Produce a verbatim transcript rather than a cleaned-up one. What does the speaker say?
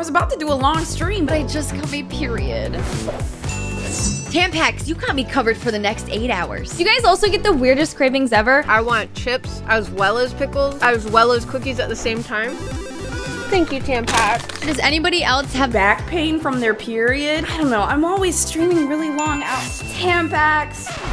was about to do a long stream, but I just got my period. Tampax, you got me covered for the next eight hours. Do you guys also get the weirdest cravings ever? I want chips as well as pickles, as well as cookies at the same time. Thank you, Tampax. Does anybody else have Back pain from their period? I don't know, I'm always streaming really long hours. Tampax.